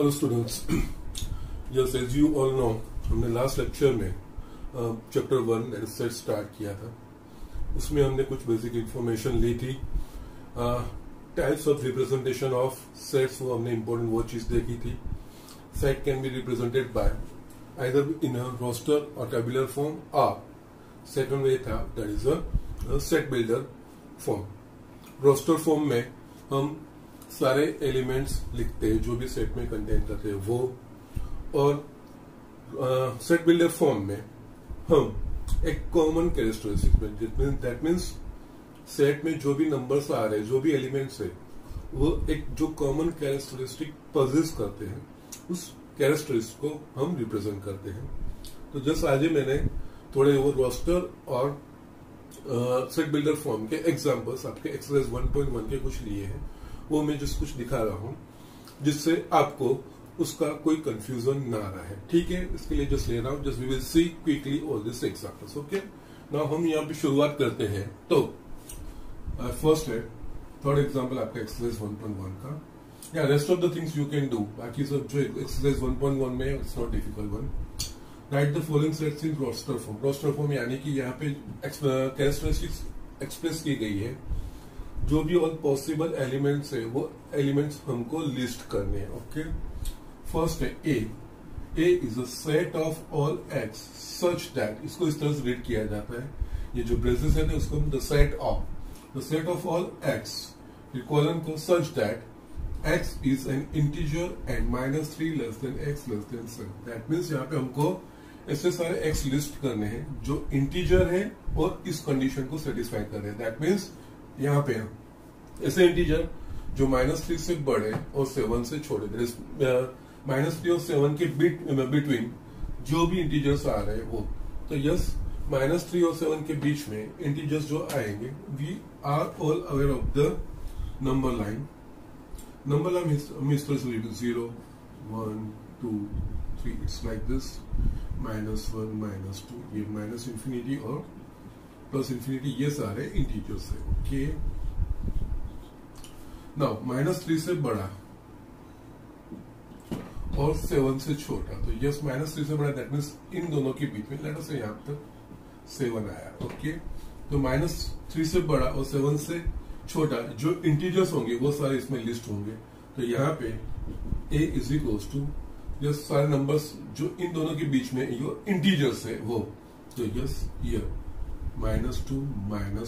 Hello students, just as you all know हमने last lecture में chapter 1 set start किया था। उसमें हमने कुछ बेसिक इंफॉर्मेशन ली थी। Types of representation of sets, वो हमने इंपॉर्टेंट वो चीज देखी थी। Set can be represented by either in a roster or tabular form, और सेकंड वे था that is a set builder form. Roster form में हम सारे एलिमेंट्स लिखते हैं जो भी सेट में कंटेन करते हैं वो, और सेट बिल्डर फॉर्म में हम एक common characteristic, that means set में जो भी नंबर्स आ रहे हैं, जो भी एलिमेंट्स है, वो एक जो कॉमन कैरेक्टरिस्टिक पजेस करते हैं, उस कैरेक्टरिस्टिक को हम रिप्रेजेंट करते हैं। तो जस्ट आज ही मैंने थोड़े वो रोस्टर और सेट बिल्डर फॉर्म के एग्जांपल्स आपके एक्सरसाइज 1.1 के कुछ लिए हैं, वो मैं जस्ट कुछ दिखा रहा हूं जिससे आपको उसका कोई कंफ्यूजन ना रहे। ठीक है, इसके लिए जस्ट ले रहा हूं, just we will see quickly all this examples. Okay, now हम यहाँ पे शुरुआत करते हैं। तो फर्स्ट है थर्ड एग्जांपल आपका एक्सरसाइज 1.1 का। या rest of the things you can do, बाकी सब जो एक्सरसाइज 1.1 में it's not difficult one. Write the following sets in roster form. Roster form यानी कि यहाँ पे कैरेक्टरिस्टिक्स एक्सप्रेस की गई है, जो भी ऑल पॉसिबल एलिमेंट्स है वो एलिमेंट्स हमको लिस्ट करने हैं। ओके, फर्स्ट है A is a set of all x such that, इसको इस तरह से रीड किया जाता है, ये जो ब्रेसेस है उसको the set of all x इक्वलन को such that x is an integer and -3 less than x less than 7। That means यहाँ पे हमको ऐसे सारे एक्स लिस्ट करने हैं जो इंटीजर है और इस कंडीशन को सेटिस्फाई कर रहे हैं। दैट मीन्स यहाँ पे ऐसे इंटीजर जो -3 से बड़े और 7 से छोटे, -3 और 7 के बिटवीन जो भी इंटीजर्स आ रहे हैं वो। तो यस, -3 और 7 के बीच में इंटीजर्स जो आएंगे, we are all aware of the number line. Number line इस तरह से 0 1 2 3, इट्स लाइक दिस, -1 -2, ये माइनस इंफिनिटी और प्लस इंफिनिटी, ये सारे इंटीजर्स है। ओके, नाउ -3 से बड़ा और 7 से छोटा, तो यस -3 से बड़ा, दैट मीन्स इन दोनों के बीच में लेट अस से यहां तक 7 आया। ओके, तो -3 से बड़ा और 7 से छोटा जो इंटीजर्स होंगे वो सारे इसमें लिस्ट होंगे। तो यहाँ पे a is equals to yes सारे नंबर्स जो इन दोनों के बीच में जो इंटीजर्स है वो, तो यस ये -2 -1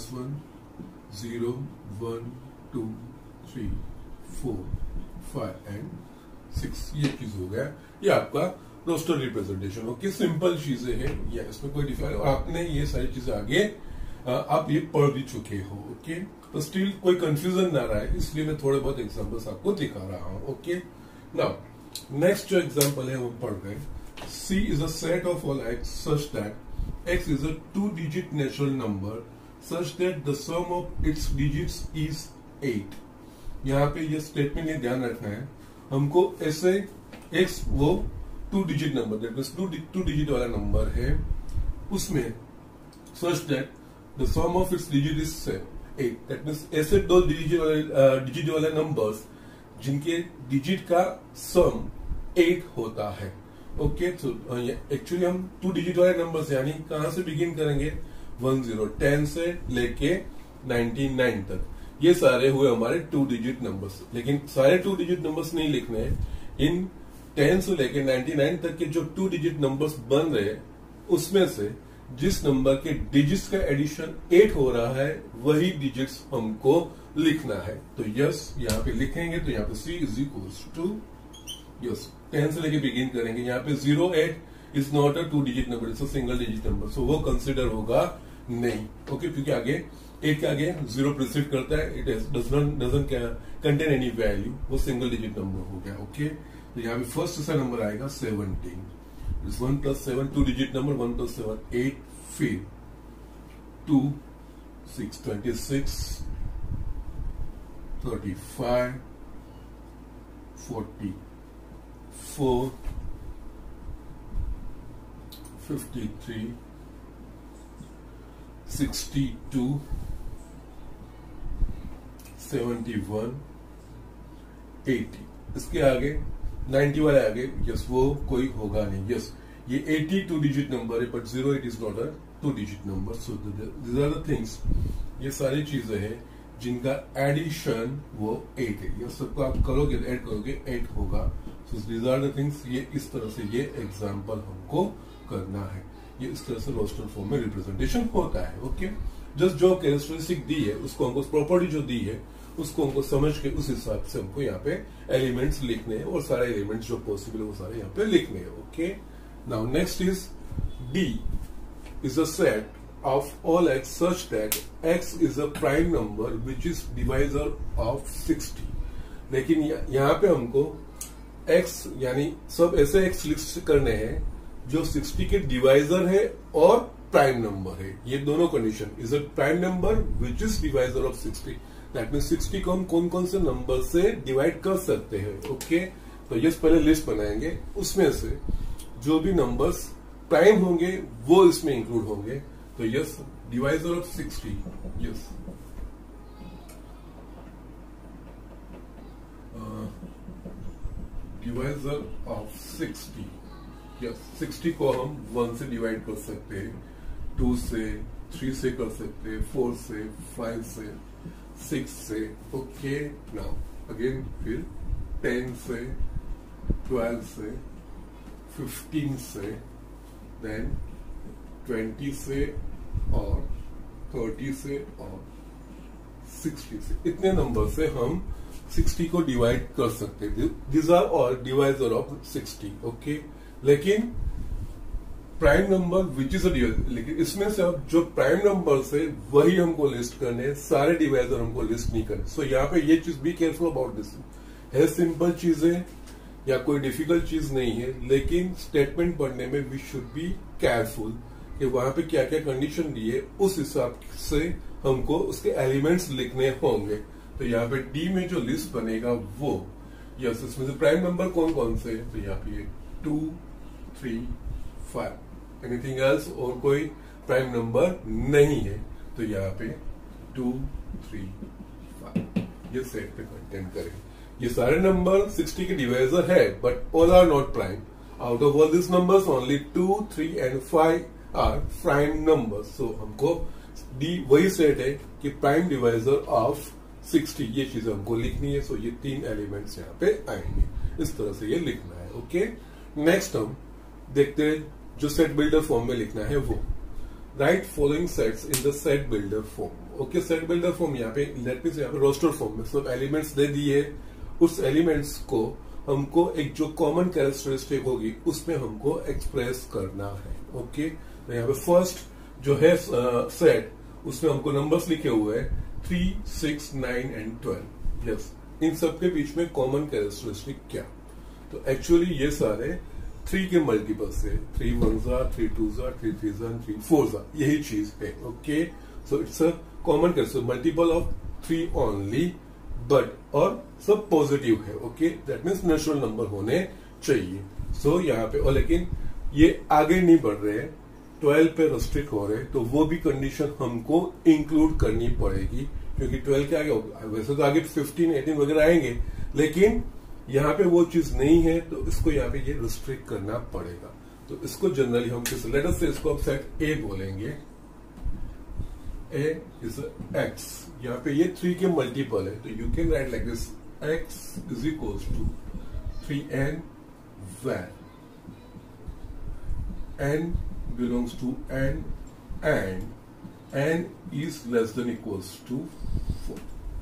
0 1 2 3 4 5 एंड 6, ये चीज हो गया। ये आपका रोस्टर रिप्रेजेंटेशन। ओके, सिंपल चीजें हैं, या इसमें कोई डिफरेंस, आपने ये सारी चीजें आगे आप ये पढ़ भी चुके हो। ओके, तो स्टिल कोई कंफ्यूजन ना रहा है, इसलिए मैं थोड़े बहुत एग्जांपल्स आपको दिखा रहा हूं। ओके, नाउ नेक्स्ट जो एग्जांपल है वो पढ़ रहे हैं। C is a set of all x such that x is a 2-digit natural number such that the sum of its digits is 8। यहाँ पे ये स्टेटमेंट ये ध्यान रखना है हमको, ऐसे x वो 2 digit number, that means 2 digit वाला नंबर है, उसमें such that the sum of its digit is 8। That means ऐसे 2 डिजिट वाले नंबर्स जिनके डिजिट का सम 8 होता है। ओके, तो एक्चुअली हम 2 डिजिट वाले नंबर्स यानी कहां से बिगिन करेंगे, 10 से लेके 99 तक, ये सारे हुए हमारे 2 डिजिट नंबर्स। लेकिन सारे 2 डिजिट नंबर्स नहीं लिखने हैं, इन 10 से लेके 99 तक के जो 2 डिजिट नंबर्स बन रहे हैं उसमें से जिस नंबर के डिजिट्स का एडिशन 8 हो रहा है वही डिजिट्स हमको लिखना है। तो यस यहाँ पे लिखेंगे, तो यहाँ पे C is equals to yes 10 से लेके बिगिन करेंगे। यहाँ पे 08 is not a 2 digit number, it's a single digit number, so वो कंसिडर होगा नहीं। ओके, क्योंकि आगे 8 के आगे 0 प्रिसीड करता है, it doesn't contain any value, वो सिंगल डिजिट नंबर हो गया। ओके, तो यहाँ पे फर्स्ट सा नंबर आएगा 17, इज 1 + 7 2 डिजिट नंबर, 1 + 7 8, फिर 2 6 26 35 40 4 53 62 71 80, इसके आगे 90 वाले आगे, यस वो कोई होगा नहीं। यस ये 80 2 डिजिट नंबर है, but 08 is not a 2 digit number. So this are the things, ये सारी चीजें हैं जिनका एडिशन वो 8 है। ये सबको आप करोगे, ऐड करोगे 8 होगा। So this are the things, ये इस तरह से ये एग्जाम्पल हमको करना है। ये इस तरह से रोस्टर फॉर्म में रिप्रेजेंटेशन होता है। ओके, जस्ट जो कैरेक्टरिस्टिक दी है उसको हमको, प्रॉपर्टी जो दी है उसको हमको समझ के उस हिसाब से हमको यहाँ पे एलिमेंट्स लिखने हैं, और सारे एलिमेंट्स जो पॉसिबल है वो सारे यहाँ पे लिखने हैं। Okay, now next is D is a set of all x such that x is a prime number which is divisor of 60। लेकिन यहाँ पे हमको एक्स यानी सब ऐसे एक्स लिस्ट करने हैं जो 60 के डिवाइजर है और प्राइम नंबर है। ये दोनों condition, is a prime number which is divisor of 60। That mean 60 को हम कौन कौन से नंबर से डिवाइड कर सकते हैं। ओके, तो यस पहले लिस्ट बनाएंगे, उसमें से जो भी नंबर्स प्राइम होंगे वो इसमें इंक्लूड होंगे। तो yes divisor of 60, yes divisor of 60, yes 60 को हम 1 से डिवाइड कर सकते हैं, 2 से, 3 से कर सकते हैं, 4 से, 5 से, 6 से। ओके, नाउ अगेन फिर 10 से, 12 से, 15 से, देन 20 से और 30 से और 60 से। इतने नंबर से हम 60 को डिवाइड कर सकते हैं। This are all divisor of 60। Okay, लेकिन prime number which is a divisor, लेकिन इसमें से अब जो प्राइम नंबर है वही हमको लिस्ट करने, सारे डिवाइजर हमको लिस्ट नहीं करने। सो यहाँ पे ये चीज बी केयरफुल अबाउट दिस है। सिंपल चीज है या कोई डिफिकल्ट चीज नहीं है, लेकिन स्टेटमेंट पढ़ने में वी शुड बी केयरफुल कि वहां पे क्या क्या कंडीशन दी है, उस हिसाब से हमको उसके एलिमेंट्स लिखने होंगे। तो यहाँ पे डी में जो लिस्ट बनेगा वो, यस इसमें से प्राइम नंबर कौन कौन से है, तो यहाँ पे 2, 3, 5, एनीथिंग एल्स, और कोई प्राइम नंबर नहीं है। तो यहाँ पे 2, 3, 5 ये सेट पे कंटेंट करें। ये सारे नंबर 60 के डिवाइजर है, but all are not prime. Out of all this numbers only 2, 3 and 5 are prime numbers. So हमको डी वही सेट है कि प्राइम डिवाइजर ऑफ 60, ये चीज हमको लिखनी है। सो ये 3 एलिमेंट्स यहाँ पे आएंगे, इस तरह से ये लिखना है। ओके, नेक्स्ट हम देखते हैं जो सेट बिल्डर फॉर्म में लिखना है वो, write following sets in the set builder form. Okay, set builder form यहाँ पे लेट मीन यहाँ पे रोस्टर फॉर्म में सब एलिमेंट्स दे दिए, उस एलिमेंट्स को हमको एक जो कॉमन कैरेक्टरिस्टिक होगी उसमें हमको एक्सप्रेस करना है। ओके, तो यहाँ पे फर्स्ट जो है सेट, उसमें हमको नंबर्स लिखे हुए हैं 3, 6, 9 एंड 12। यस, इन सबके बीच में कॉमन कैरेक्टरिस्टिक क्या, तो एक्चुअली ये सारे 3 के मल्टीपल्स है। 3 1s are, 3 2s are, 3 3s are, 3 4s are, यही चीज है। Okay, so it's a common characteristic, multiple of 3 only, but और सब पॉजिटिव है। Okay, that means natural number होने चाहिए। सो यहाँ पे, और लेकिन ये आगे नहीं बढ़ रहे हैं, 12 पे रेस्ट्रिक्ट हो रहे हैं, तो वो भी कंडीशन हमको इंक्लूड करनी पड़ेगी, क्योंकि 12 के आगे वैसे तो आगे 15, 18 वगैरह आएंगे, लेकिन यहाँ पे वो चीज नहीं है, तो इसको यहाँ पे ये रिस्ट्रिक्ट करना पड़ेगा। तो इसको जनरली हम किस लेटर से इसको अब सेट ए बोलेंगे। ए इज एक्स, यहाँ पे ये 3 के मल्टीपल है, तो you can write like this, x is equals to 3n where n belongs to n and n is less than equals to 4।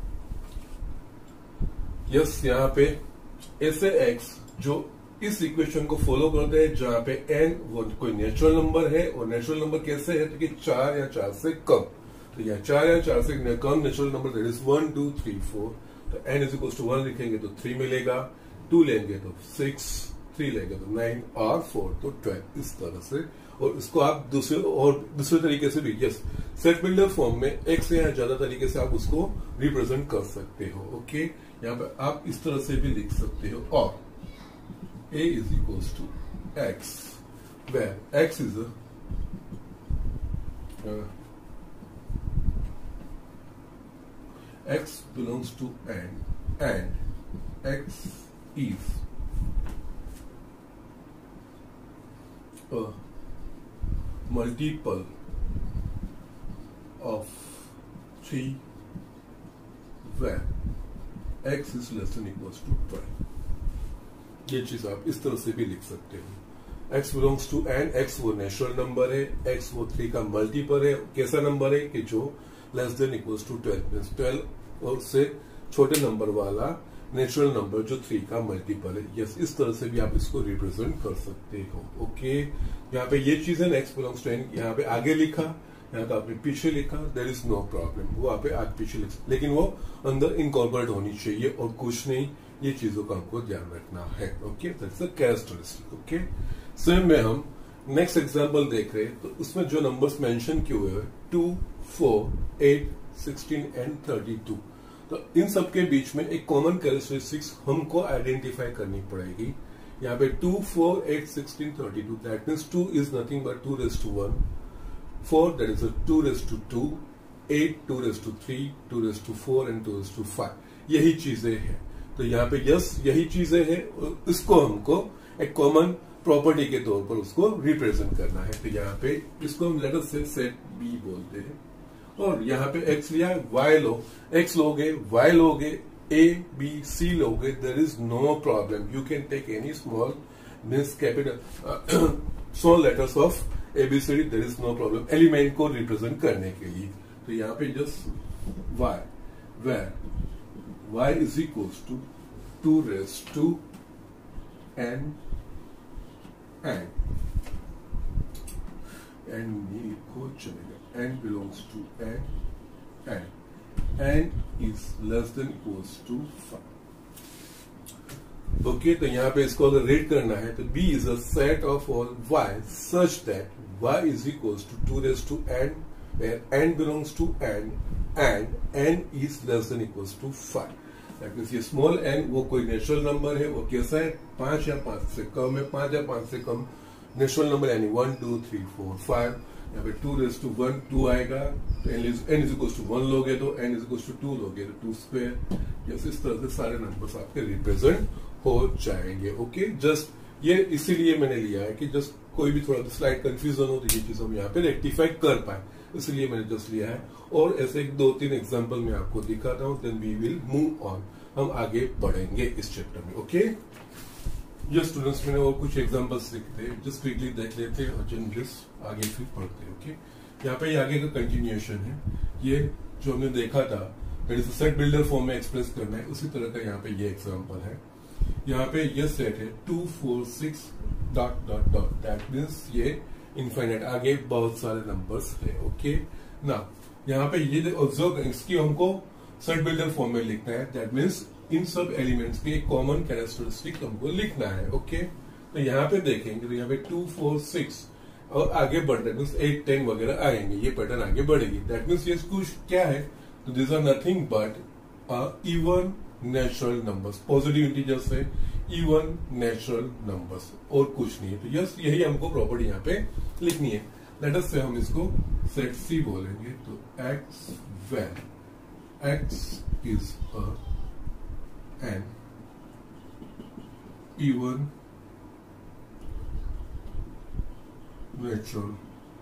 Yes, यहाँ पे ऐसे x जो इस इक्वेशन को फॉलो करते हैं, जहां पे n वो कोई नेचुरल नंबर है, और नेचुरल नंबर कैसे है, तो कि 4 या 4 से कम। तो यहाँ 4 या 4 से कम नेचुरल नंबर दैट इज 1, 2, 3, 4। तो n इज इक्वल टू 1 लिखेंगे तो 3 मिलेगा, 2 लेंगे तो 6, 3 लेंगे तो 9 और 4 तो 12, इस तरह से। और इसको आप दूसरे तरीके से भी, यस, सेट बिल्डर फॉर्म में एक से या ज्यादा तरीके से आप उसको रिप्रेजेंट कर सकते हो। ओके, यहाँ पे आप इस तरह से भी लिख सकते हो, और a is equals to x where x is a x belongs to n and x is a multiple of 3 where x is less than equals to 12. ये चीज आप इस तरह से भी लिख सकते हो. x belongs to n, x वो नेचुरल नंबर है, x वो 3 का मल्टीपल है. कैसा नंबर है कि जो less than equals to 12 means 12 और से छोटे नंबर वाला नेचुरल नंबर जो 3 का मल्टीपल है. यस, इस तरह से भी आप इसको रिप्रेजेंट कर सकते हो. ओके, यहाँ पे ये चीज है x बिलोंग्स टू n, यहाँ पे आगे लिखा, यहाँ पे आपने पीछे लिखा, देयर इज नो प्रॉब्लम. वो आप आगे पीछे लिख, लेकिन वो अंदर इनकॉर्पोरेट होनी चाहिए और कुछ नहीं. ये चीजों का हमको ध्यान रखना है. Okay, that's a characteristic. Okay, same में हम नेक्स्ट एग्जांपल देख रहे हैं. तो उसमें जो नंबर्स मेंशन किए हुए हैं 2, 4, 8, 16 एंड 32. तो इन सब के बीच में एक कॉमन कैरेक्टरिस्टिक्स हमको आइडेंटिफाई करनी पड़ेगी. यहाँ पे 2, 4, 8, 16, 32. That means 2 is nothing but 2 raised to 1, 4 that is a 2 raised to 2, 8 2 raised to 3, 2 raised to 4 and 2 raised to 5. यही चीजें हैं. तो यहाँ पे यस यही चीजें हैं, इसको हमको एक कॉमन प्रॉपर्टी के तौर पर उसको रिप्रेजेंट करना है. तो यहाँ पे इसको हम लेटर से सेट बी बोलते हैं. और यहाँ पे एक्स लिया, वाई लो, एक्स लोगे, वाई लोगे, ए बी सी लोगे, there is no problem. You can take any small means capital small letters of A B C D, there is no problem element को रिप्रेजेंट करने के लिए. तो यहाँ पे just y, where y is equals to 2 raised to n ये को चलेगा. n belongs to n is less than equals to 5. Okay, तो यहाँ पे इसको अगर रेट करना है तो b is a set of all y such that y is equals to 2 raised to n where n belongs to n and n is less than equals to 5. ये small n वो कोई natural number है. वो कैसा है? 5 या 5 से कम है. 5 या 5 से कम नेचुरल नंबर यानी 1 2 3 4 5. यहाँ पे 2 raised to 1 2 आएगा. तो n इज इक्वल्स टू 1 लोगे तो n इज इक्वल्स टू 2 लोगे तो 2 स्क्वायर. जैसे इस तरह से सारे नंबर्स आपके रिप्रेजेंट हो जाएंगे. ओके, जस्ट ये इसीलिए मैंने लिया है कि जस्ट कोई भी थोड़ा स्लाइड कंफ्यूजन हो तो ये चीज हम यहाँ पे रेक्टिफाई कर पाए, इसलिए मैंने जस्ट लिया है. और ऐसे 2-3 एग्जांपल मैं आपको दिखाता हूँ, then we will move on. हम आगे बढ़ेंगे इस चैप्टर में. ओके, जो स्टूडेंट्स मैंने और कुछ एग्जांपल्स लिखते हैं, जस्ट क्विकली देख लेते हैं और जस्ट आगे फिर पढ़ते हैं. ओके, यहाँ पे आगे का कंटिन्यूएशन है. ये जो हमने देखा था that is set builder form में एक्सप्रेस करना है, उसी तरह का यहाँ पे ये एग्जाम्पल है. यहाँ पे ये सेट है 2 4 6 dot dot dot. That means ये इनफाइनाइट, आगे बहुत सारे नंबर्स है. ओके, ना यहाँ पे ये ऑब्जर्व इसकी हमको सेट बिल्डर फॉर्म में लिखना है. दैट मीन्स इन सब एलिमेंट्स के कॉमन कैरेक्टरिस्टिक हमको लिखना है. ओके, तो यहाँ पे देखेंगे तो यहाँ पे 2 4 6 और आगे बढ़ रहे मीन्स 8 10 वगैरह आएंगे. ये पैटर्न आगे बढ़ेगी. दैट मीन्स ये कुछ क्या है? तो this are nothing but even natural numbers, positive integers है, इवन नेचुरल नंबर्स और कुछ नहीं है. तो यस यही हमको प्रॉपर्टी यहाँ पे लिखनी है. लेटर से हम इसको सेट सी बोलेंगे. तो x when x is an even natural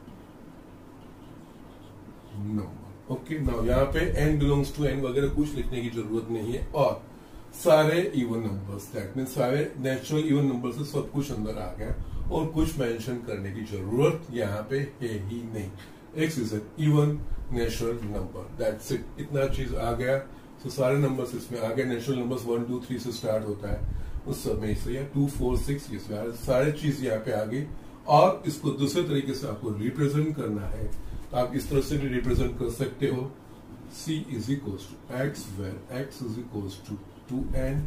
number. Okay, now यहाँ पे n belongs to n वगैरह कुछ लिखने की जरूरत नहीं है. और सारे इवन नंबर्स, दैट मीन सारे नेचुरल इवन नंबर से सब कुछ अंदर आ गया और कुछ मेंशन करने की जरूरत यहाँ पे है ही नहीं. x is an even natural number, that's it. इतना चीज आ गया. तो सारे नंबर्स इसमें आ गए. नेचुरल नंबर्स 1 2 3 से स्टार्ट होता है उस समय से, या 2 4 6 ये सारे चीज यहाँ पे आ गई. और इसको दूसरे तरीके से आपको रिप्रेजेंट करना है तो आप इस तरह से भी रिप्रेजेंट कर सकते हो. c is equals to x where x is equals to 2n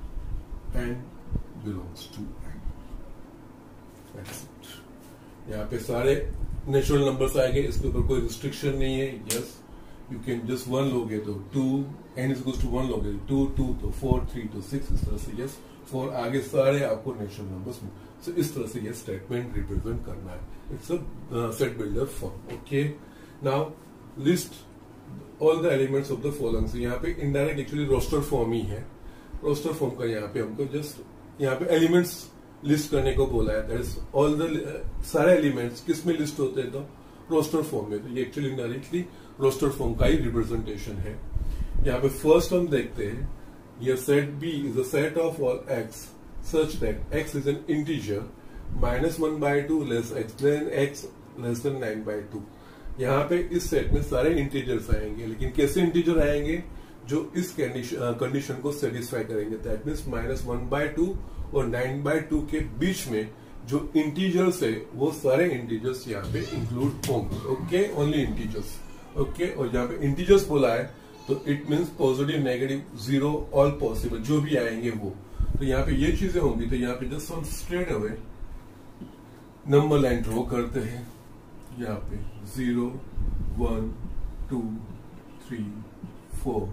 belongs to n. That's it. यहाँ पे सारे नेचुरल नंबर्स आएंगे, इसके ऊपर कोई रिस्ट्रिक्शन नहीं है. यस, यू कैन जस्ट 1 लोगे तो 2, n इज इक्वल्स टू 1 लोगे 2 2 तो 4 3 तो 6, इस तरह से. यस, 4 आगे सारे आपको नेचुरल नंबर्स में. सो इस तरह से ये स्टेटमेंट रिप्रेजेंट करना है. It's a set builder form. Okay, now list all the elements of the following. से यहाँ पे इनडायरेक्ट एक्चुअली रोस्टर फॉर्म ही है. रोस्टर फॉर्म का यहाँ पे हमको जस्ट यहाँ पे एलिमेंट्स लिस्ट करने को बोला है, दैट इज ऑल द सारे एलिमेंट्स किस में लिस्ट होते हैं, तो रोस्टर फॉर्म में। तो ये एक्चुअली इनडायरेक्टली रोस्टर फॉर्म का ही रिप्रेजेंटेशन है। यहाँ पे फर्स्ट हम देखते हैं, ये set B is a set of all x such that x is an integer -1/2 less x than x less than 9/2। यहाँ पे इस सेट में सारे इंटीजर्स आएंगे, लेकिन कैसे इंटीजर आएंगे, जो इस कंडीशन को सेटिस्फाई करेंगे। दैट मीन्स -1/2 और 9/2 के बीच में जो इंटीजर्स है वो सारे इंटीजर्स यहाँ पे इंक्लूड होंगे। Okay, only integers. ओके, और यहाँ पे इंटीजर्स बोला है तो it means positive, negative, zero, all possible, जो भी आएंगे वो। तो यहाँ पे ये चीजें होंगी, तो यहाँ पे जस्ट हम straight away number line draw करते हैं। यहाँ पे 0, 1, 2, 3, 4,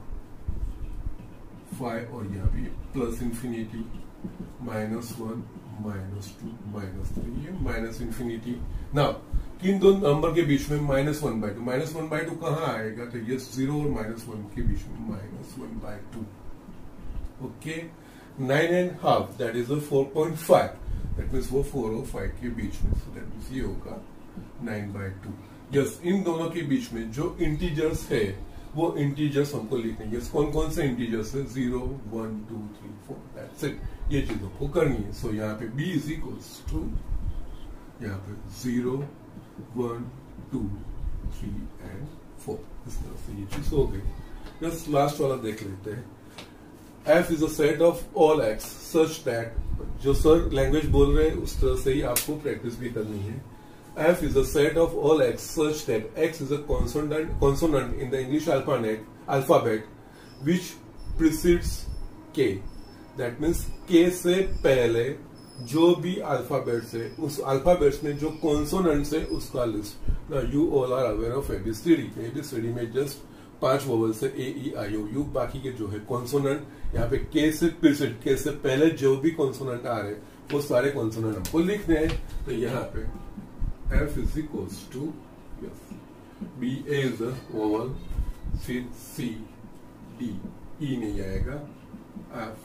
5 और यहाँ पे प्लस इंफिनिटी, -1, -2, -3, ये माइनस इंफिनिटी। ना किन दो नंबर के बीच में -1/2, -1/2 कहाँ आएगा, तो ये 0 और -1 के बीच में -1/2। Okay, 9.5 that is 4.5, that means वो 4 और 5 के बीच में, सो दैट मीन्स ये होगा 9/2। यस, इन दोनों के बीच में जो इंटीजर्स है वो इंटीजर्स हमको लिखने हैं। कौन कौन से इंटीजर्स है, 0, 1, 2, 3, 4, दैट्स इट। ये चीजों को करनी है। सो यहाँ पे b इज इक्वल्स टू यहाँ पे 0, 1, 2, 3 एंड 4। इस तरह से ये चीज हो गई। बस लास्ट वाला देख लेते हैं। f is a set of all x such that, जो सर लैंग्वेज बोल रहे हैं उस तरह से ही आपको प्रैक्टिस भी करनी है। f is a set of all x such that x is a consonant in the English alphabet which precedes k. That means k से पहले जो भी अल्फाबेट्स है उस अल्फाबेट्स में जो कॉन्सोनेंट्स है उसका list. Now you all are aware of ABCD. ABCD में जस्ट 5 वोवल्स है, A-E-I-O-U। बाकी के जो है कॉन्सोनेंट यहाँ पे k से प्रीसीड, k से पहले जो भी कॉन्सोनेंट आ रहे वो सारे कॉन्सोनेंट हमको लिखने हैं। तो यहाँ पे f is equals to, yes, b a is a vowel, फिर c d e नहीं आएगा, f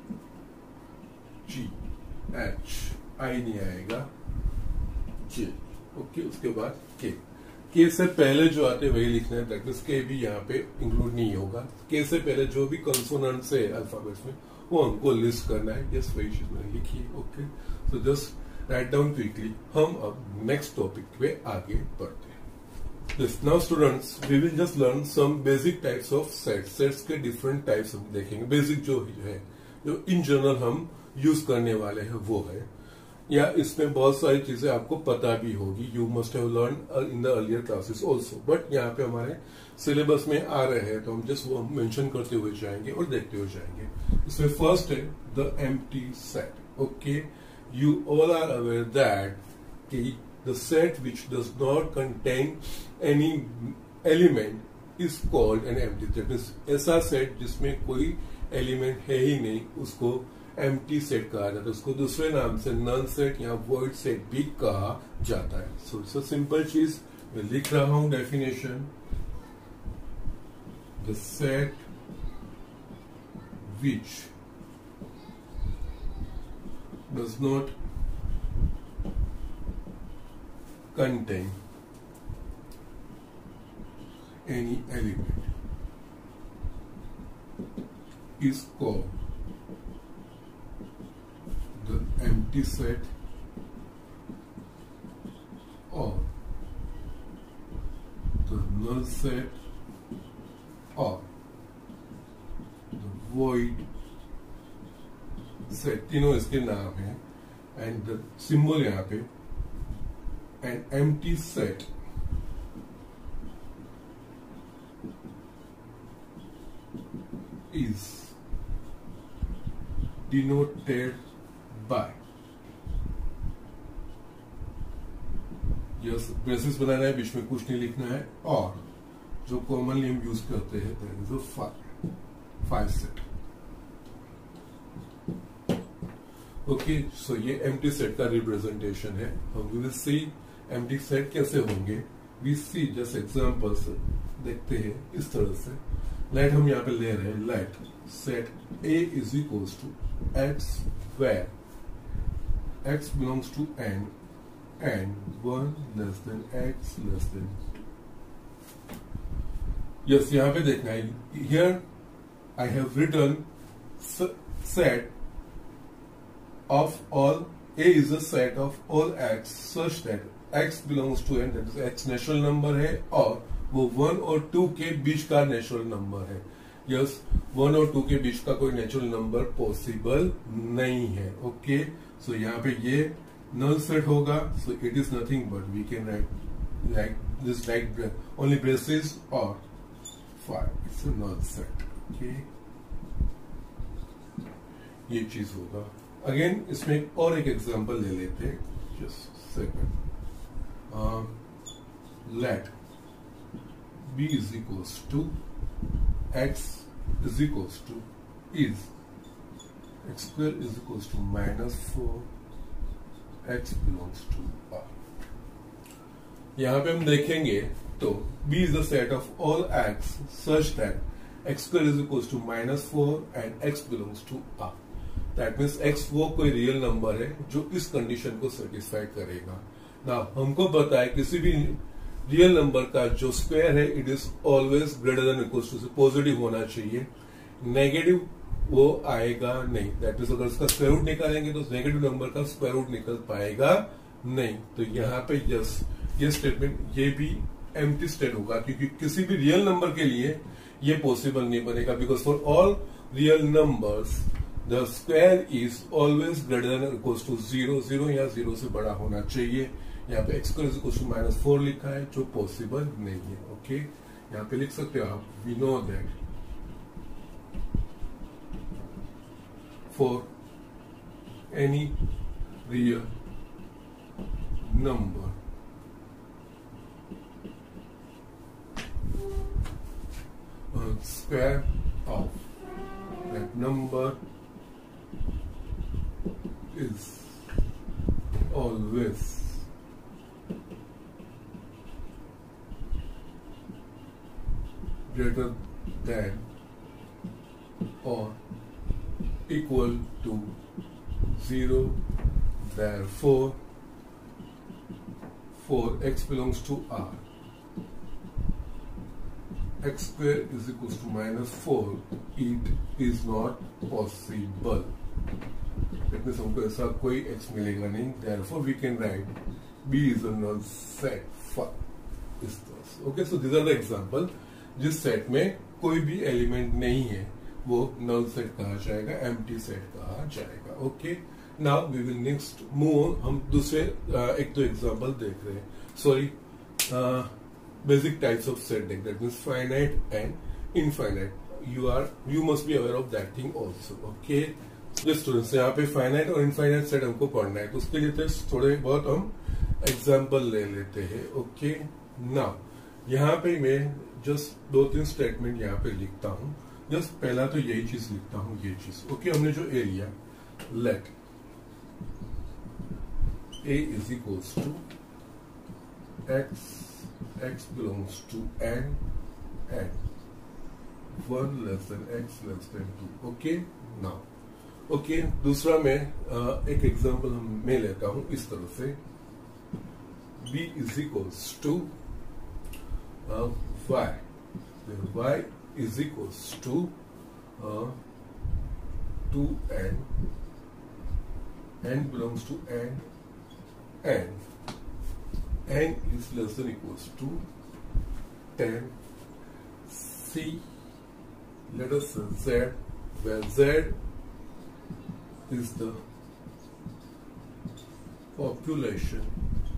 g h i नहीं आएगा, j। ओके, उसके बाद k से पहले जो आते वही लिखना है, दैट मीन्स k भी यहाँ पे इंक्लूड नहीं होगा। k से पहले जो भी कंसोनेंट्स है अल्फाबेट्स में वो हमको लिस्ट करना है। यस, वही चीज मैंने लिखी है। Okay, so just write down quickly. हम अब नेक्स्ट टॉपिक पे आगे बढ़ते हैं। Now students, we will just learn some basic types of sets. Sets के डिफरेंट टाइप्स हम देखेंगे। बेसिक जो है, जो इन जनरल हम यूज करने वाले हैं वो है, या इसमें बहुत सारी चीजें आपको पता भी होगी, you must have learn in the earlier classes also, but यहाँ पे हमारे सिलेबस में आ रहे हैं तो हम जस्ट वो मेंशन करते हुए जाएंगे और देखते हुए जाएंगे। इसमें फर्स्ट है the empty set. Okay, you all are aware that the set which does not contain any element is called an empty set. That means ऐसा सेट जिसमें कोई एलिमेंट है ही नहीं उसको एम्प्टी सेट कहा जाता है। उसको दूसरे नाम से नल सेट या वॉइड सेट भी कहा जाता है। सो इट्स अ सिंपल चीज, मैं लिख रहा हूं definition. The set which does not contain any element is called the empty set or the null set or the void set. तीनों इसके नाम है। एंड द सिंबल यहाँ पे, an empty set is denoted by, yes, braces बनाना है, बीच में कुछ नहीं लिखना है, और जो कॉमनली हम यूज करते हैं that is a 5 set. Okay, so ये एम्प्टी सेट का रिप्रेजेंटेशन है। हम विल सी एम्प्टी सेट कैसे होंगे। वी सी जस्ट एग्जांपल्स देखते हैं इस तरह से। लेट हम यहाँ पे ले रहे हैं, let set A is equals to x where x belongs to n and 1 less than x less than 2. Yes, यहाँ पे देखना है, here I have written set of all, A is a set of all x such that x belongs to n, that is x natural number है और वो 1 और 2 के बीच का नेचुरल नंबर है. यस, 1 और 2 के बीच का कोई नेचुरल नंबर पॉसिबल नहीं है. ओके, सो यहाँ पे ये null set होगा. So it is nothing but we can write this like only braces और 5. It's a null set. Okay, ये चीज होगा. अगेन इसमें और एक एग्जांपल ले लेते हैं. Just second. Let b is equals to x is equals to is x square is equals to minus 4 x belongs to r. यहां पे हम देखेंगे तो b is the set of all x such that x square is equals to minus 4 and x belongs to r. That means x वो कोई real number है जो इस कंडीशन को सेटिस्फाई करेगा. ना हमको पता है किसी भी रियल नंबर का जो स्क्वायर है it is always greater than equal to, positive होना चाहिए. नेगेटिव वो आएगा नहीं. दैट मीन्स अगर इसका स्क्वायर रूट निकालेंगे तो नेगेटिव नंबर का स्क्वायर रूट निकल पाएगा नहीं. तो यहाँ पे यस, ये स्टेटमेंट ये भी एम्प्टी स्टेट होगा क्योंकि किसी भी रियल नंबर के लिए ये पॉसिबल नहीं बनेगा. Because for all real numbers the square is always greater than equal to 0. 0 या 0 से बड़ा होना चाहिए. यहाँ पे x square is equal to minus 4 लिखा है जो पॉसिबल नहीं है. ओके, यहाँ पे लिख सकते हो आप, we know that for any real number square of that number is always greater than or equal to 0. Therefore, for x belongs to r, x square is equals to minus 4. It is not possible. That means हमको ऐसा कोई x मिलेगा नहीं. Therefore, we can write B is a null set for this. Okay, so these are the example. जिस set में कोई भी element नहीं है वो नल सेट कहा जाएगा, एम्प्टी सेट कहा जाएगा. Okay, now we will next move. हम दूसरे एक तो एग्जांपल देख रहे हैं. Sorry, basic types of set देख. That means finite and infinite. You must be aware of that thing also. Okay, जो स्टूडेंट्स यहाँ पे फाइनाइट और इनफाइनाइट सेट हमको पढ़ना है तो उसके लिए थोड़े बहुत हम एग्जाम्पल ले लेते हैं. ओके, नाउ यहाँ पे मैं जस्ट 2-3 स्टेटमेंट यहाँ पे लिखता हूँ. जस्ट पहला तो यही चीज लिखता हूँ, ये चीज. ओके, हमने जो ए लिया, let A is equals to x belongs to n and 1 less than x less than 2. Okay, now okay, दूसरा मैं एक एग्जांपल मैं लेता हूँ इस तरह से. b is equals to y. y is equals to 2n. n belongs to n and n is less than equals to 10. C, let us say z, where z is the population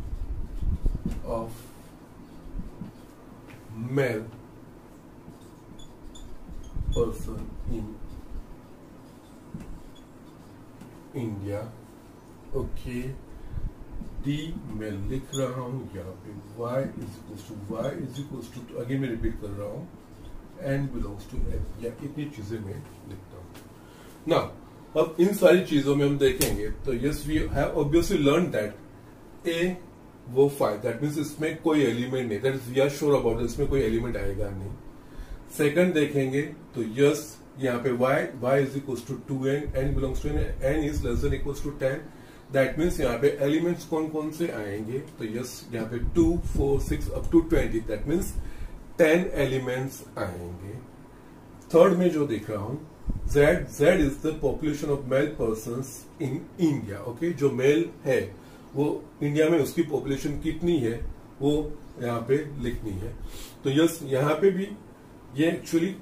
of male person in India. Okay, D मैं लिख रहा हूं यहाँ पे y is equal to again मैं repeat कर रहा हूँ n बिलोंग्स टू n. या इतनी चीजें मैं लिखता हूँ. नाउ अब इन सारी चीजों में हम देखेंगे तो yes we have obviously learn that a वो 5. दैट मीन्स इसमें कोई एलिमेंट नहीं. That is we are sure about, इसमें कोई एलिमेंट आएगा नहीं. सेकंड देखेंगे तो यस यहाँ पे y is equal to 2n, n belongs to n, n is less than equal to 10. That means यहाँ पे एलिमेंट्स कौन कौन से आएंगे, तो यस यहाँ पे 2, 4, 6 up to 20, that means 10 elements आएंगे। थर्ड में जो देख रहा हूं Z is the population of male person in India. Okay, जो मेल है वो इंडिया में उसकी पॉपुलेशन कितनी है वो यहाँ पे लिखनी है। तो यस यहाँ पे भी ये एक्चुअली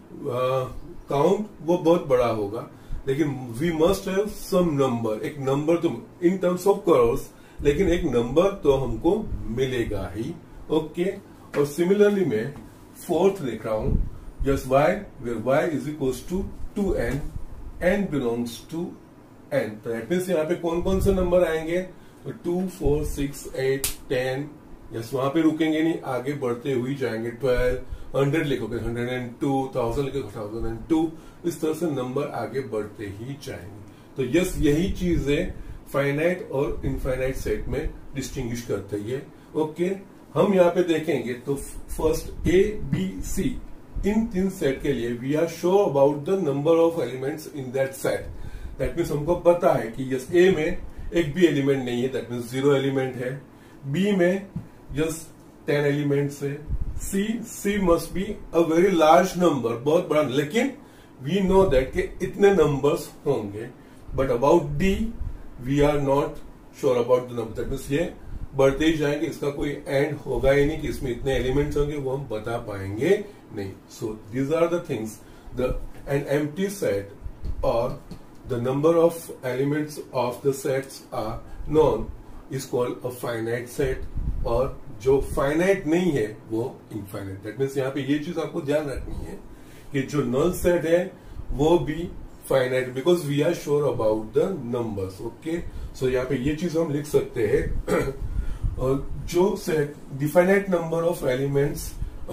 काउंट वो बहुत बड़ा होगा, लेकिन we must have some number, एक नंबर तो इन टर्म्स ऑफ करोर्स, लेकिन एक नंबर तो हमको मिलेगा ही। ओके, और सिमिलरली मैं फोर्थ देख रहा हूं, just y where y is equals to 2n, n belongs to n। तो दैट मीन्स यहाँ पे कौन कौन से नंबर आएंगे, तो 2, 4, 6, 8, 10, यस वहां पे रुकेंगे नहीं, आगे बढ़ते हुए जाएंगे। 12, 100 लिखोगे 102, 1000 लिखोगे 1002, इस तरह से नंबर आगे बढ़ते ही जाएंगे। तो यस यही चीजें फाइनाइट और इनफाइनाइट सेट में डिस्टिंग्विश करते हैं। ओके, हम यहाँ पे देखेंगे तो फर्स्ट ए बी सी, इन तीन सेट के लिए we are sure about the number of elements in that set. That means हमको पता है कि यस ए में एक भी एलिमेंट नहीं है, दैट मीन्स 0 एलिमेंट है। बी में यस 10 एलिमेंट्स है। C must be a very large number, बहुत बड़ा, लेकिन वी नो दैट के इतने नंबर्स होंगे। But about D we are not sure about the number, that means ये बढ़ते ही जाएंगे, इसका कोई एंड होगा ही नहीं कि इसमें इतने एलिमेंट्स होंगे, वो हम बता पाएंगे नहीं। So these are the things, an empty set और the number of elements of the sets are known is called a finite set, और जो फाइनाइट नहीं है वो इनफाइनाइट। दैट मीन्स यहाँ पे ये चीज आपको ध्यान रखनी है कि जो नल सेट है वो भी finite, because we are sure about the numbers. Okay, so यहाँ पे ये चीज हम लिख सकते हैं। जो set definite number of elements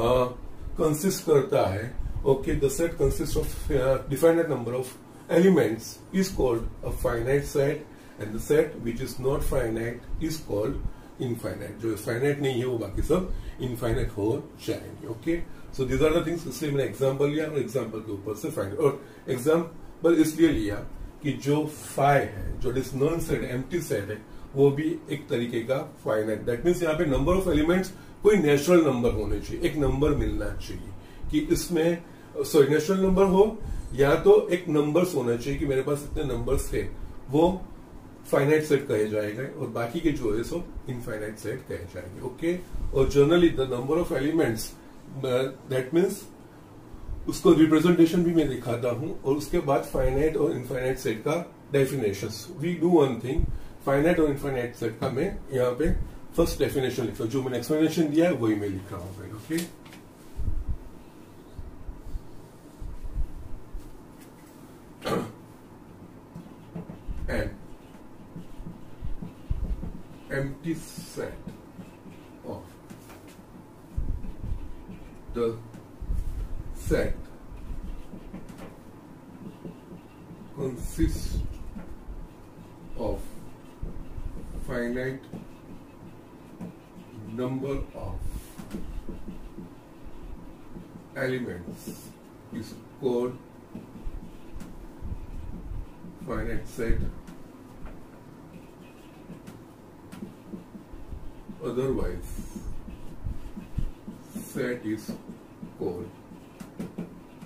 consist करता है, okay, the set consist of definite number of elements is called a finite set, and the set which is not finite is called infinite. जो फाइनाइट नहीं है वो बाकी सब infinite हो जाएंगे। Okay, so these are the things. इसलिए मैंने एग्जाम्पल लिया और एग्जाम्पल के ऊपर से फाइनाइट, और एग्जाम्पल इसलिए लिया कि जो फाइ है, जो नॉन सेट एम्प्टी सेट है, वो भी एक तरीके का फाइनाइट। दैट मीन्स यहाँ पे नंबर ऑफ एलिमेंट्स कोई नेचुरल नंबर होने चाहिए, एक नंबर मिलना चाहिए कि इसमें सॉरी नेचुरल नंबर हो, या तो एक नंबर्स होना चाहिए कि मेरे पास इतने नंबर्स थे, वो फाइनाइट सेट कहे जाएगा, और बाकी के जो है सो इनफाइनाइट सेट कहे जाएंगे। ओके, और generally the number of elements, that means उसको रिप्रेजेंटेशन भी मैं दिखाता हूं, और उसके बाद फाइनाइट और इनफाइनाइट सेट का definitions. We do one thing, finite और इनफाइनाइट सेट का मैं यहाँ पे फर्स्ट डेफिनेशन लिखता हूँ, जो मैंने एक्सप्लेनेशन दिया है वही मैं लिख रहा हूँ। Okay, and empty set of the set consists of finite number of elements is called finite set, otherwise set is called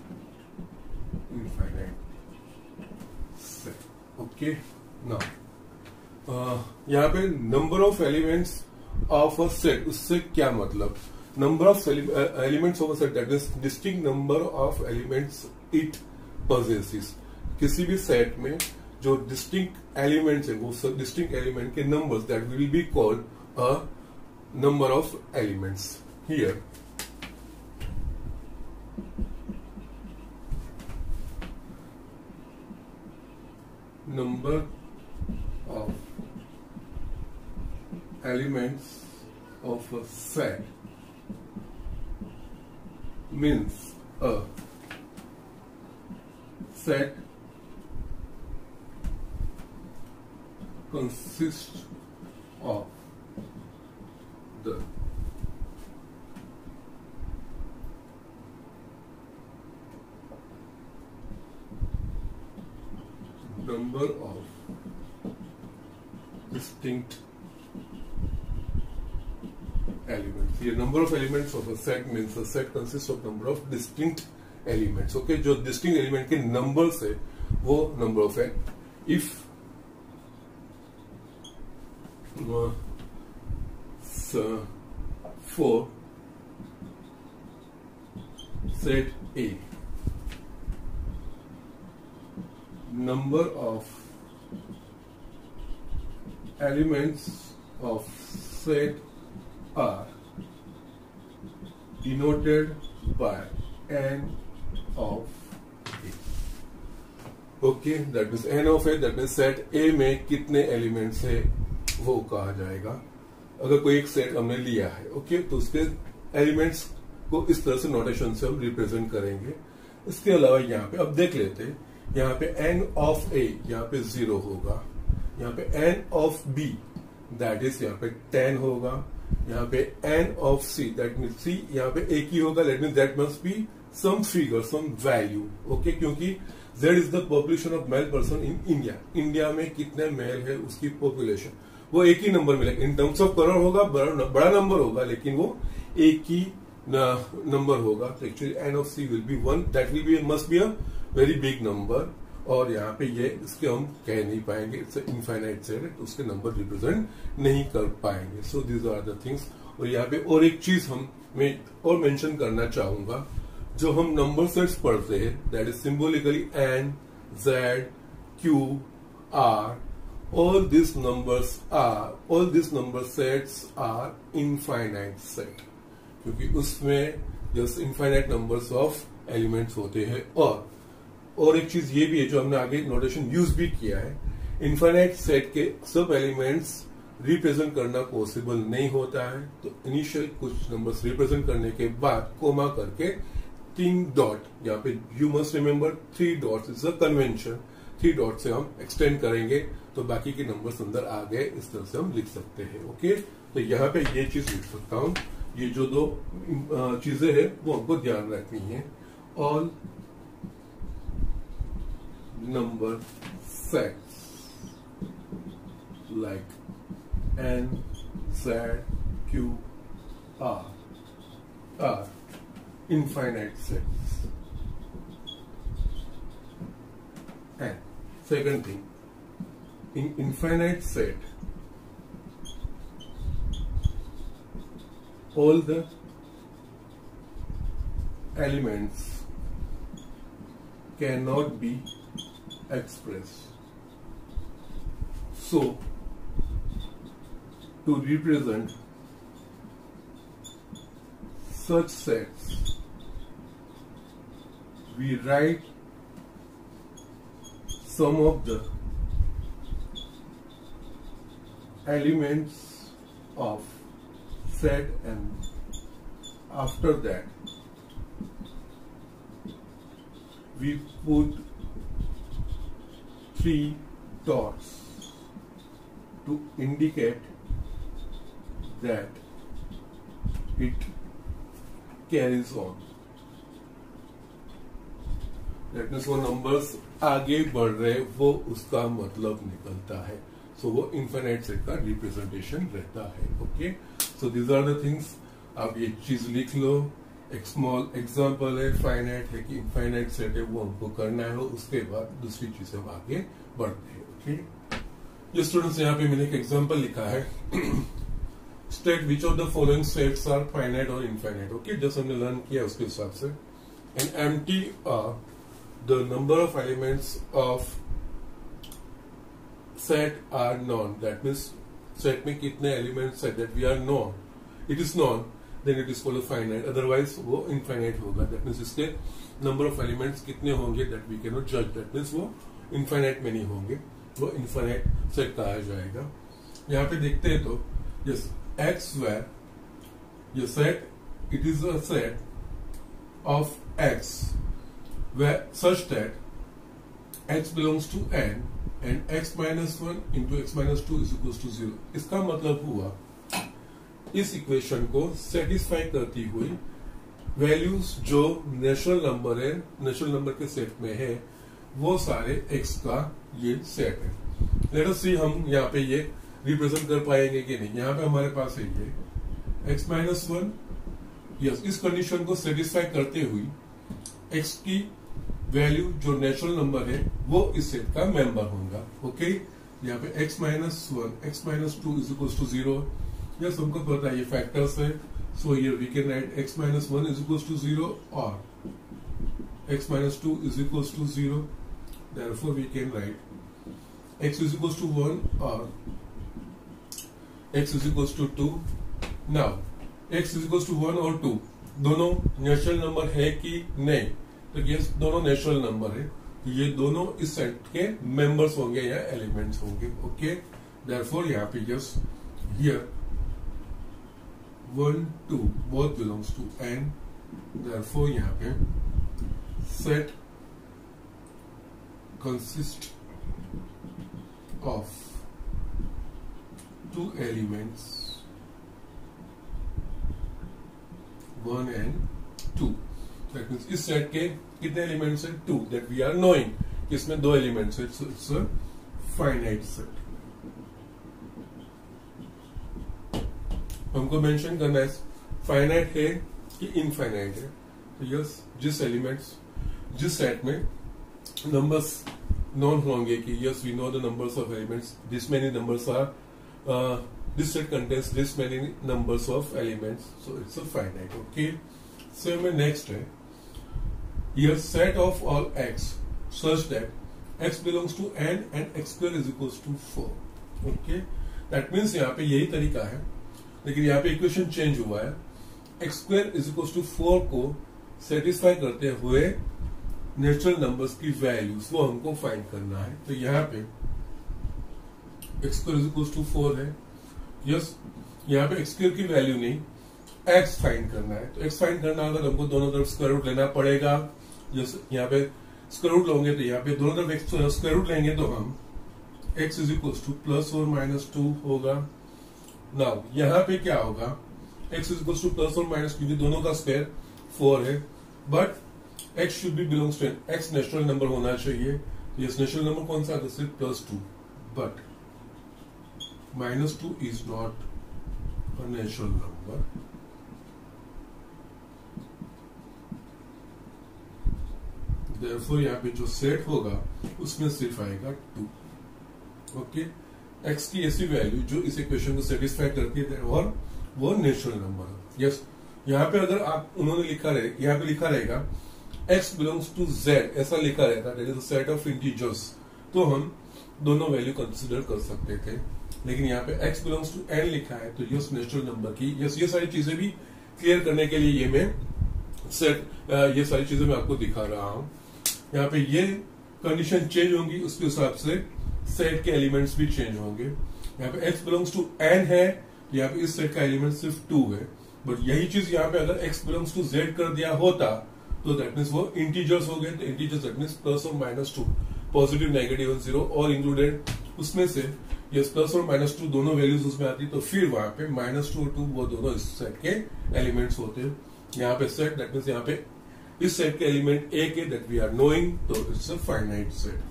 infinite set. Okay, now यहाँ पे number of elements of a set, उससे क्या मतलब, number of elements of a set that is distinct number of elements it possesses. किसी भी सेट में जो डिस्टिंक्ट एलिमेंट्स है, वो डिस्टिंक्ट एलिमेंट के numbers that will be called a number of elements. Here number of elements of a set means a set consists of the number of distinct elements. ये number of elements of a set means a set consists of number of distinct elements. Okay, जो distinct element के numbers है वो number of है. If for set A, number of elements of set are denoted by n of A. Okay, that means n of A, that means set A में कितने elements है वो कहा जाएगा. अगर कोई एक सेट हमने लिया है, ओके, तो उसके एलिमेंट्स को इस तरह से नोटेशन से हम रिप्रेजेंट करेंगे. इसके अलावा यहाँ पे अब देख लेते हैं, यहाँ पे n ऑफ A यहाँ पे 0 होगा, यहाँ पे n of B that is यहाँ पे 10 होगा, यहाँ पे n of C that mean C यहाँ पे एक ही होगा, that mean that must be some figure, some value. Okay, क्योंकि Z is the population of male person in India. India में कितने मेल है उसकी पॉपुलेशन, वो एक ही नंबर मिलेगा. इन टर्म्स ऑफ करोड़ होगा, बड़ा नंबर होगा, लेकिन वो एक ही नंबर होगा. तो actually n of C will be 1, that will be must be a very big number. और यहाँ पे ये इसके हम कह नहीं पाएंगे, इट्स इनफाइनाइट सेट, तो उसके नंबर रिप्रेजेंट नहीं कर पाएंगे. So these are the things. और यहाँ पे और एक चीज मैं और मेंशन करना चाहूंगा, जो हम नंबर सेट्स पढ़ते हैं that is symbolically n, z, q, r. All these number sets are infinite set, क्योंकि उसमें just infinite numbers of elements होते हैं. और एक चीज ये भी है जो हमने आगे नोटेशन यूज भी किया है, इनफाइनाइट सेट के सब एलिमेंट्स रिप्रेजेंट करना पॉसिबल नहीं होता है. तो इनिशियल कुछ नंबर्स रिप्रेजेंट करने के बाद कोमा करके 3 डॉट, यहाँ पे you must remember 3 dots is a convention. 3 dot से हम एक्सटेंड करेंगे तो बाकी के नंबर्स अंदर आ गए, इस तरह से हम लिख सकते हैं. ओके, तो यहाँ पे ये चीज लिख सकता हूं. ये जो दो चीजें हैं वो हमको ध्यान रखनी है. All number sets like n, z, q, r are infinite sets. And second thing, in infinite set, all the elements cannot be expressed. So, to represent such sets, we write some of the elements of set, and after that we put 3 dots to indicate that it carries on. That means वो numbers आगे बढ़ रहे, वो उसका मतलब निकलता है. सो वो इनफाइनाइट सेट का रिप्रेजेंटेशन रहता है. Okay, so these are the things. आप ये चीज लिख लो. एक स्मॉल एग्जांपल है, फाइनाइट है कि इनफाइनाइट सेट है, वो हमको करना है. उसके बाद दूसरी चीजें हम आगे बढ़ते हैं. ओके, ये स्टूडेंट्स यहाँ पे मैंने एक एग्जांपल लिखा है. State which of the following sets are finite और इनफाइनाइट. ओके, जैसे हमने लर्न किया उसके हिसाब से. And empty the number of elements of set are known. That means set में कितने elements है that we are known. It is known, then it is called a finite. Otherwise वो infinite होगा. That means इसके number of elements कितने होंगे that we cannot judge. That means वो infinite में नहीं होंगे, वो infinite set कहा जाएगा. यहाँ पे देखते हैं तो yes, X where ये set, it is a set of X where such that x belongs to n and x minus 1 into x minus 2 is equals to 0. इसका मतलब हुआ इस इक्वेशन को सेटिस्फाई करती हुई वैल्यूज जो नेचुरल नंबर है, नेचुरल नंबर के सेट में है, वो सारे x का ये सेट है. लेट अस सी, हम यहाँ पे ये रिप्रेजेंट कर पाएंगे कि नहीं। यहाँ पे हमारे पास है ये x माइनस 1, यस इस कंडीशन को सेटिस्फाई करते हुए x की वैल्यू जो नेचुरल नंबर है वो इस सेट का मेंबर होगा। ओके, यहाँ पे x minus 1, x minus 2 is equal to 0। Yes हमको पता है ये फैक्टर्स है, so here we can write x minus 1 is equal to 0 और x minus 2 is equals to 0. Therefore, we can write x is equals to 1 or x is equals to 2. Now, x is equals to 1 और 2 दोनों natural number है कि नहीं? तो ये दोनों natural number है, ये दोनों इस सेट के मेंबर्स होंगे या एलिमेंट्स होंगे। ओके, therefore यहाँ पे yes here 1, 2 both belongs to n. Therefore यहाँ पे set consists of two elements 1 and 2. That means इस सेट के कितने एलिमेंट्स हैं? 2. That we are knowing इसमें 2 एलिमेंट्स हैं, so it's a finite set. हमको मेंशन करना है फाइनाइट है कि इनफाइनाइट है। तो यस जिस सेट में नंबर्स नॉन होंगे कि yes we know the numbers of elements, this many numbers are this set contains this many numbers of elements, so it's a finite. Okay, so में next है here set of all x such that x belongs to n and x square is equals to 4. Okay, that means यहाँ पे यही तरीका है, लेकिन यहाँ पे इक्वेशन चेंज हुआ है। x square is equals to 4 को सेटिस्फाई करते हुए नेचुरल नंबर्स की वैल्यूज वो हमको फाइंड करना है। तो यहाँ पे x square is equal to 4 है, यस यहाँ पे x स्क्वायर की वैल्यू नहीं x फाइंड करना है। तो x फाइंड करना अगर हमको दोनों तरफ स्क्वायर रूट लेना पड़ेगा, जैसे यहाँ पे स्क्वायर रूट लोगे तो यहाँ पे दोनों तरफ स्क्वायर रूट लेंगे तो हम x is equal to plus और माइनस 2 होगा। नाउ यहाँ पे क्या होगा, x is equal to plus और माइनस, क्योंकि दोनों का स्क्वायर 4 है, but x should be belongs to x natural number होना चाहिए। यस नेचुरल नंबर कौन सा? सिर्फ plus 2, but minus 2 is not a natural number. Therefore यहाँ पे जो सेट होगा उसमें सिर्फ आएगा 2। ओके, x की ऐसी वैल्यू जो इस इक्वेशन को सेटिस्फाई करती है और वो नेचुरल नंबर है। यस यहाँ पे अगर आप उन्होंने लिखा रहे, यहाँ पे लिखा रहेगा x बिलोंग्स टू z, ऐसा लिखा रहेगा that is a set of integers, तो हम दोनों वैल्यू कंसिडर कर सकते थे। लेकिन यहाँ पे x बिलोंग्स टू n लिखा है, तो यस नेचुरल नंबर की यस ये सारी चीजें भी क्लियर करने के लिए ये मैं ये सारी चीजें मैं आपको दिखा रहा हूँ। यहाँ पे ये कंडीशन चेंज होंगी, उसके हिसाब से सेट के एलिमेंट्स भी चेंज होंगे। यहाँ पे x बिलोंग्स टू n है, यहाँ पे इस सेट का एलिमेंट सिर्फ 2 है, बट यही चीज यहाँ पे अगर x बिलोंग्स टू z कर दिया होता तो दैट मीन्स वो इंटीजर्स हो गए। तो इंटीजर्स दैट मीन्स प्लस और माइनस 2, पॉजिटिव नेगेटिव 0 और इंक्लूडेड, उसमें से ये प्लस और माइनस 2 दोनों वैल्यूज उसमें आती, तो फिर वहां पे माइनस 2 और 2 वो दोनों इस सेट के एलिमेंट्स होते हैं। यहाँ पे सेट दैट मीन्स यहाँ पे इस सेट के एलिमेंट एक है दैट वी आर नोइंग, तो it's a finite set.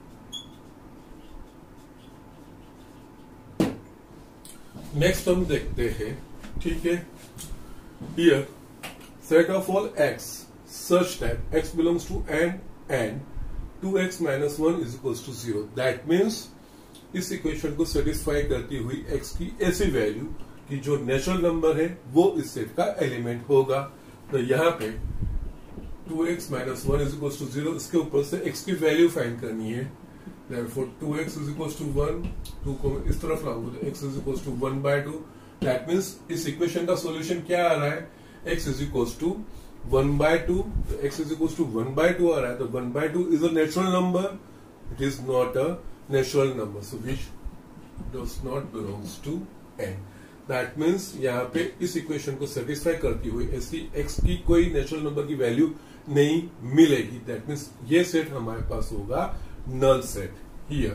Next हम देखते हैं, ठीक है, here set of all x such that x belongs to n and 2x minus 1 is equals to 0. That means इस इक्वेशन को सेटिस्फाई करती हुई x की ऐसी वैल्यू कि जो नेचुरल नंबर है वो इस सेट का एलिमेंट होगा। तो यहाँ पे 2x minus 1 is equals to 0, इसके ऊपर से x की वैल्यू फाइंड करनी है। Therefore 2x is equals to 1, 2 को इस तरफ लाऊंगा तो x is equals to 1/2। That means इस इक्वेशन का सॉल्यूशन क्या आ रहा है, x is equals to 1/2, तो x is equals to 1/2 आ रहा है, तो 1/2 is a natural number, it is not a natural number, so which does not belongs to n. That means यहाँ पे इस इक्वेशन को सेटिस्फाई करती हुई ऐसी x की कोई नेचुरल नंबर की वैल्यू नहीं मिलेगी। That means ये सेट हमारे पास होगा null set। Here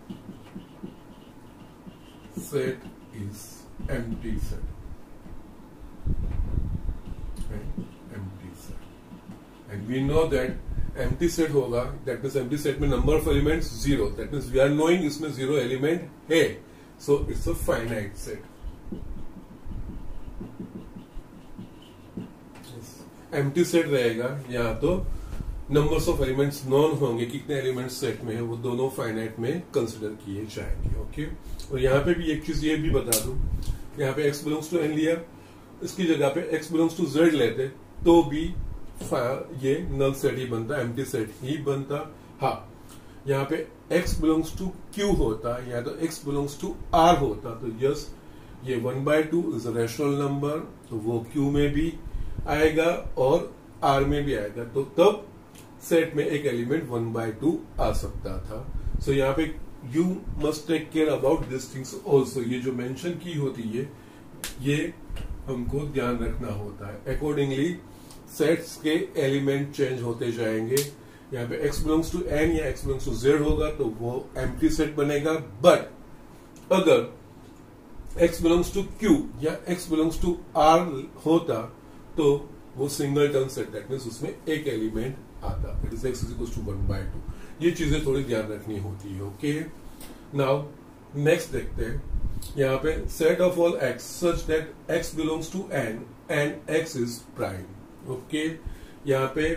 set is empty set, empty set, and we know that empty set होगा, that means empty set में number of elements 0, that means we are knowing इसमें 0 element है, so it's a finite set. Empty set रहेगा, या तो numbers of elements non होंगे, कितने elements set में है वो दोनों फाइनाइट में कंसिडर किए जाएंगे। ओके, और यहाँ पे भी एक चीज ये भी बता दूं, यहाँ पे x बिलोंग्स टू n लिया, इसकी जगह पे x बिलोंग्स टू z लेते तो भी ये नल सेट ही बनता, एम्प्टी सेट ही बनता। हाँ, यहाँ पे x बिलोंग्स टू q होता या तो x बिलोंग्स टू r होता, तो यस ये 1/2 इज अ रैशनल नंबर, तो वो q में भी आएगा और r में भी आएगा, तो तब सेट में एक एलिमेंट 1/2 आ सकता था। सो यहाँ पे you must take care about this things also, ये जो मेंशन की होती है ये हमको ध्यान रखना होता है। अकॉर्डिंगली सेट्स के एलिमेंट चेंज होते जाएंगे। यहाँ पे x बिलोंग्स टू n या x बिलोंग्स टू z होगा तो वो एम्प्टी सेट बनेगा, बट अगर x बिलोंग्स टू q या x बिलोंग्स टू r होता तो वो सिंगलटन सेट, दैट मींस उसमें एक एलिमेंट आता, it is x is equal to 1/2। ये चीजें थोड़ी ध्यान रखनी होती है। ओके, नाउ नेक्स्ट देखते हैं। यहाँ पे set of all x such that x belongs to n and x is prime. Okay, यहाँ पे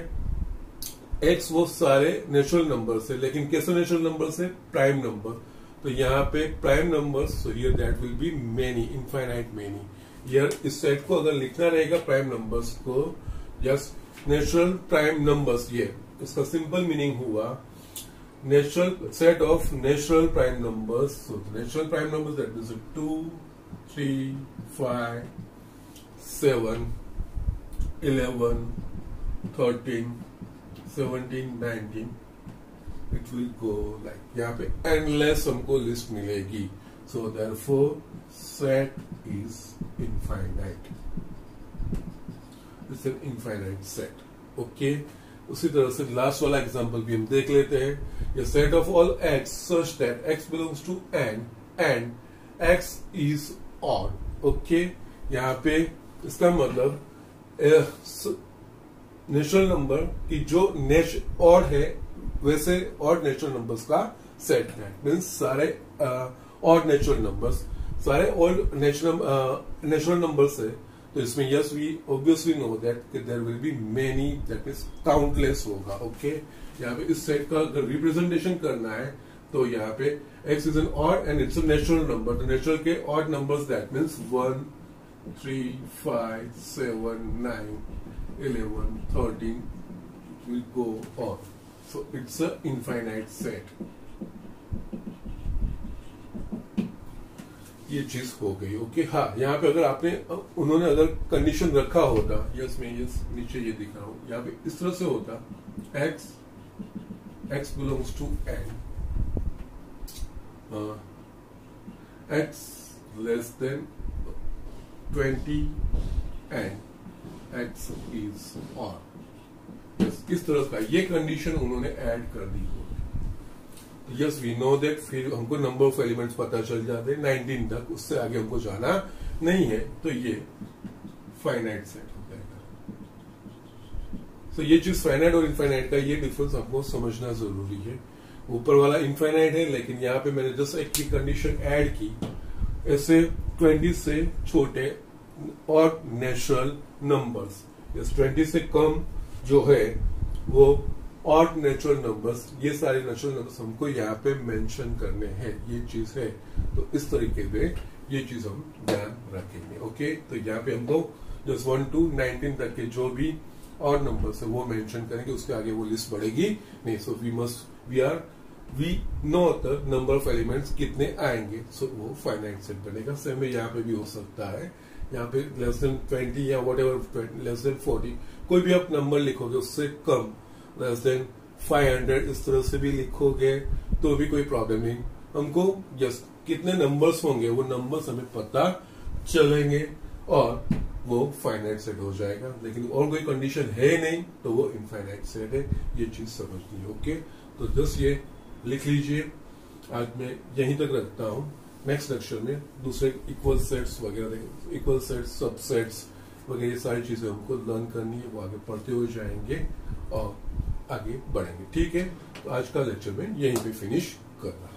x वो सारे नेचुरल नंबर्स है, लेकिन कैसे नेचुरल नंबर्स है? Prime number. तो यहाँ पे prime numbers, so here that will be many, infinite many. यार इस सेट को अगर लिखना रहेगा प्राइम नंबर्स को, यस नेचुरल प्राइम नंबर्स, ये इसका सिंपल मीनिंग हुआ natural set of natural prime numbers. So natural prime numbers that means 2, 3, 5, 7, 11, 13, 17, 19, it will go like, यहाँ पे एंडलेस हमको लिस्ट मिलेगी। So therefore set is infinite, it's an infinite set. Okay, उसी तरह से लास्ट वाला example भी हम देख लेते हैं। ये set of all x such that x belongs to n and x is odd. Okay, यहाँ पे इसका मतलब नेचुरल नंबर की जो ऑड है वैसे ऑड नेचुरल नंबर्स का सेट है, मीन्स सारे ऑड नेचुरल नंबर्स, सारे ऑड नेचुरल नंबर्स है। तो इसमें yes we obviously know that there will be many, that means countless होगा। ओके, यहाँ पे इस सेट का अगर रिप्रेजेंटेशन करना है तो यहाँ पे x is an odd and it's a natural number, तो नेचुरल के odd numbers that means 1, 3, 5, 7, 9, 11, 13 will go on. So it's a infinite set. ये चीज हो गई। ओके, हाँ यहाँ पे अगर आपने उन्होंने अगर कंडीशन रखा होता, यस मैं यस नीचे ये दिखा रहा हूं, यहाँ पे इस तरह से होता x belongs to n, x less than 20 and x is odd। इस तरह का ये कंडीशन उन्होंने ऐड कर दी हो। यस वी नो दैट, फिर हमको नंबर ऑफ एलिमेंट्स पता चल जाते हैं 19 तक, उससे आगे हमको जाना नहीं है, तो ये फाइनाइट सेट हो जाएगा। तो ये चीज फाइनाइट और इनफाइनाइट का ये डिफरेंस हमको समझना जरूरी है। ऊपर वाला इनफाइनाइट है, लेकिन यहाँ पे मैंने जस्ट एक की कंडीशन ऐड की, ऐसे 20 से छोटे और नेचुरल नंबर्स, यस 20 से कम जो है वो ऑड नेचुरल नंबर्स, ये सारे नेचुरल नंबर्स हमको यहाँ पे मेंशन करने हैं, ये चीज है। तो इस तरीके से ये चीज हम ध्यान रखेंगे। ओके, तो यहाँ पे हमको जस्ट 1 to 19 तक के जो भी ऑड नंबर्स है वो मेंशन करेंगे, उसके आगे वो लिस्ट बढ़ेगी नहीं। So we know the number of elements कितने आएंगे, सो वो फाइनाइट सेट बनेगा। सेम यहाँ पे भी हो सकता है, यहाँ पे लेस देन 20 या वट एवर लेस देन 40, कोई भी आप नंबर लिखोगे उससे कम, लेस देन 500 इस तरह से भी लिखोगे तो भी कोई प्रॉब्लम नहीं। हमको जस्ट कितने नंबर्स होंगे वो नंबर्स हमें पता चलेंगे और वो फाइनाइट सेट हो जाएगा। लेकिन और कोई कंडीशन है नहीं तो वो इनफाइनाइट सेट है, ये चीज समझनी है। ओके, तो जस्ट ये लिख लीजिए। आज मैं यहीं तक रखता हूँ, नेक्स्ट लेक्चर में दूसरे इक्वल सेट्स वगैरह, इक्वल सेट्स, सबसेट्स वगैरह ये सारी चीजें हमको लर्न करनी है, वो आगे पढ़ते हुए जाएंगे और आगे बढ़ेंगे। ठीक है, तो आज का लेक्चर में यहीं पे फिनिश करना।